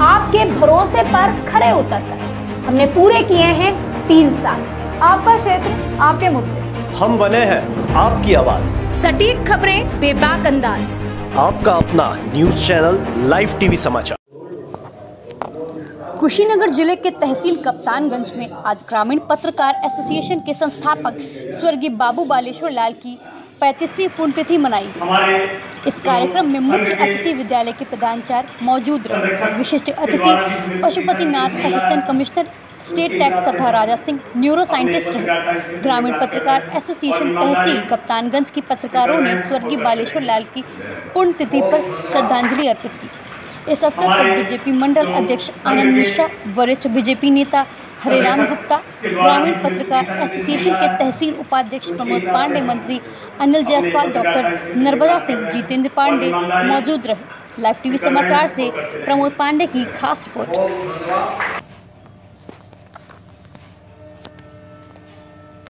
आपके भरोसे पर खरे उतरकर हमने पूरे किए हैं 3 साल। आपका क्षेत्र, आपके मुद्दे, हम बने हैं आपकी आवाज। सटीक खबरें, बेबाक अंदाज, आपका अपना न्यूज चैनल लाइव टीवी समाचार। कुशीनगर जिले के तहसील कप्तानगंज में आज ग्रामीण पत्रकार एसोसिएशन के संस्थापक स्वर्गीय बाबू बालेश्वर लाल की 35वीं पुण्यतिथि मनाई गई। इस कार्यक्रम में मुख्य अतिथि विद्यालय के प्रधानाचार्य मौजूद रहे। विशिष्ट अतिथि Pashupatinath, assistant commissioner state tax तथा राजा सिंह न्यूरो साइंटिस्ट रहे। ग्रामीण पत्रकार एसोसिएशन तहसील कप्तानगंज की पत्रकारों ने स्वर्गीय बालेश्वर लाल की पुण्यतिथि पर श्रद्धांजलि अर्पित की। इस अवसर पर बीजेपी मंडल अध्यक्ष आनंद मिश्रा, वरिष्ठ बीजेपी नेता हरेराम गुप्ता, ग्रामीण पत्रकार एसोसिएशन के तहसील उपाध्यक्ष प्रमोद पांडे, मंत्री अनिल जायसवाल, डॉक्टर नर्मदा सिंह, जितेंद्र पांडे मौजूद रहे। लाइव टीवी समाचार से प्रमोद पांडे की खास रिपोर्ट।